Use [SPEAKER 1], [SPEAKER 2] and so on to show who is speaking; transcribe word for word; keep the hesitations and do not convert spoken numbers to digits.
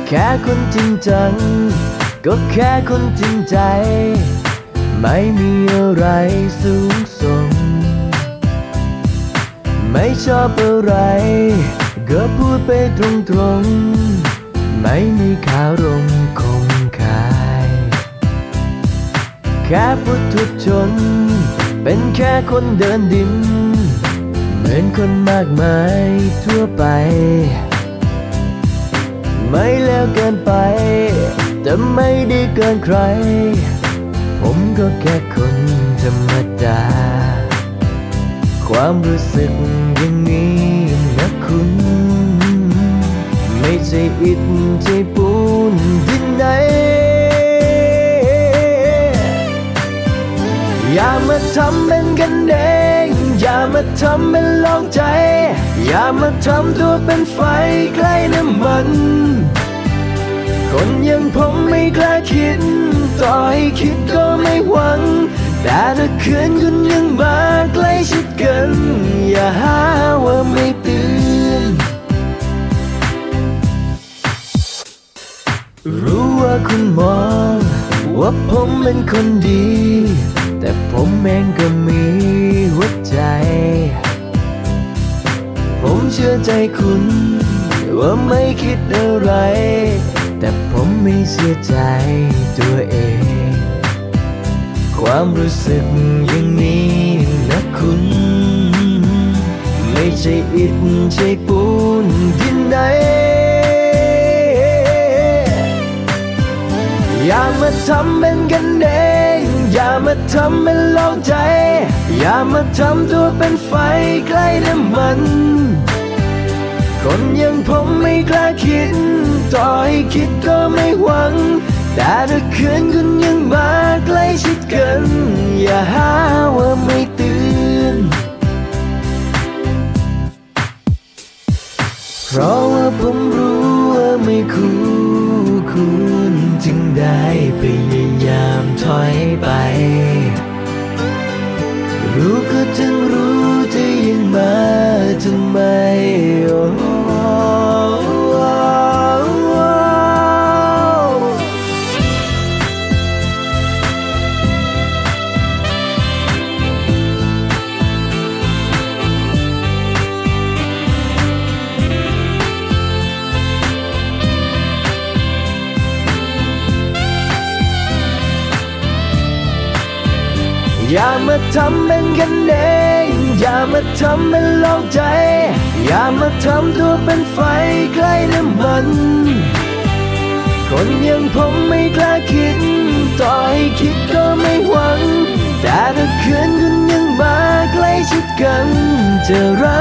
[SPEAKER 1] แค่คนจริงจังก็แค่คนจริงใจไม่มีอะไรสูงส่งไม่ชอบอะไรก็พูดไปตรงๆไม่มีคารมคงคายแค่ปุถุชนเป็นแค่คนเดินดินเหมือนคนมากมายทั่วไปไม่แล้วเกินไปแต่ไม่ได้เกินใครผมก็แค่คนธรรมดาความรู้สึกอย่างนี้นะคุณไม่ใช่อิฐใช่ปูนดินไหนอย่ามาทำเป็นกันเองอย่ามาทำเป็นลองใจอย่ามาทำตัวเป็นไฟใกล้น้ำมันคนอย่างผมไม่กล้าคิดต่อให้คิดก็ไม่หวังแต่ถ้าคืนคุณยังมาใกล้ชิดกันอย่าหาว่าไม่เตือนรู้ว่าคุณมองว่าผมเป็นคนดีแต่ผมเองก็มีหัวใจผมเชื่อใจคุณว่าไม่คิดอะไรแต่ผมไม่เชื่อใจตัวเองความรู้สึกอย่างนี้นะคุณไม่ใช่อิฐใช่ปูนดินไหนอย่ามาทำเป็นกันเองอย่ามาทำเป็นลองใจอย่ามาทำตัวเป็นไฟใกล้น้ำมันคนอย่างผมไม่กล้าคิดต่อให้คิดก็ไม่หวังแต่ถ้าคืนคุณยังมาใกล้ชิดกันอย่าหาว่าไม่เตือนเพราะว่าผมรู้ว่าไม่คู่คุณจึงได้พยายามถอยไปรู้ก็ถึงรู้จะยังมาทำไมโอ้อย่ามาทำเป็นกันเองอย่ามาทำเป็นลองใจอย่ามาทำตัวเป็นไฟใกล้น้ำมันคนอย่างผมไม่กล้าคิดต่อให้คิดก็ไม่หวังแต่ถ้าคืนคุณยังมาใกล้ชิดกันจะรั